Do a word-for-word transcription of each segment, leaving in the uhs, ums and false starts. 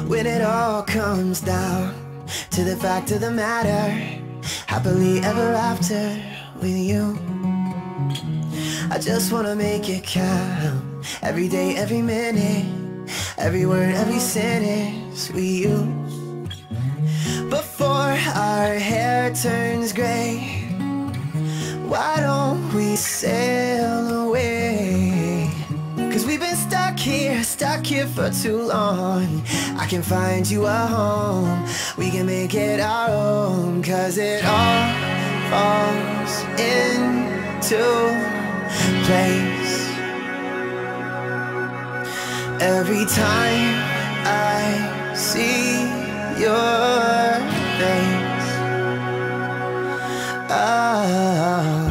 When it all comes down to the fact of the matter, happily ever after with you. I just wanna make it count. Every day, every minute, every word, every sentence we use. Before our hair turns gray, why don't we sail away? Cause we've been stuck here, stuck here for too long. I can find you a home, we can make it our own. Cause it all falls into place every time I see your face. Oh.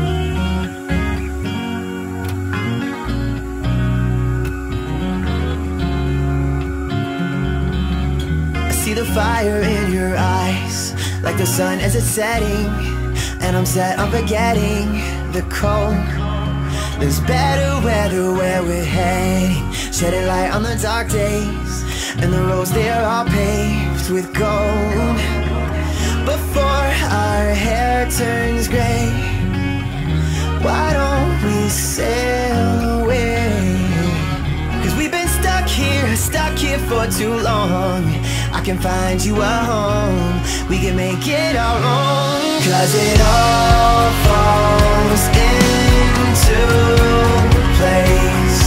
I see the fire in your eyes, like the sun as it's setting, and I'm set on forgetting the cold. There's better weather where we're heading, shedding light on the dark days, and the roads, they're all paved with gold. Before our hair turns gray, why don't we sail away? Cause we've been stuck here, stuck here for too long. I can find you a home, we can make it our own. Cause it all falls into place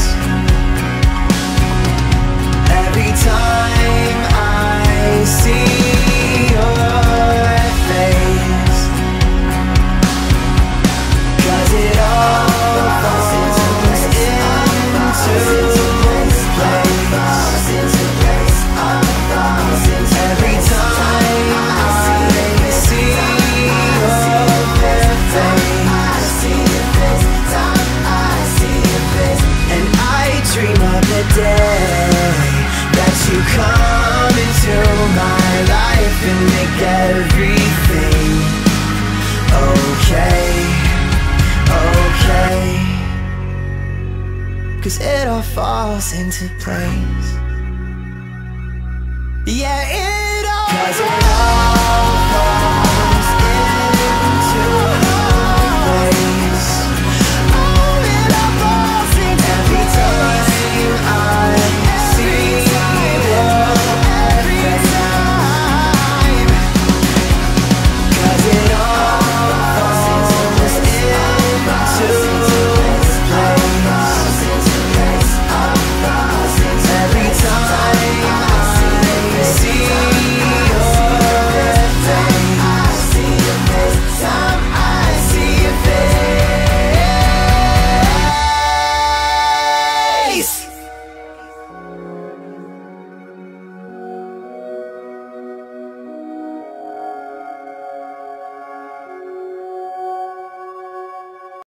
every time I see your face. Cause it all falls into place every time I see your face. And I dream of the day that you come into my life and make everything okay, okay. Cause it all falls into place. Yeah, it all, cause it all